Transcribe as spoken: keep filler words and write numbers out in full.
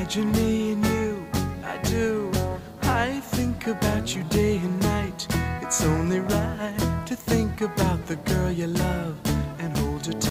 imagine me and you, I do. I think about you day and night. It's only right to think about the girl you love and hold her tight.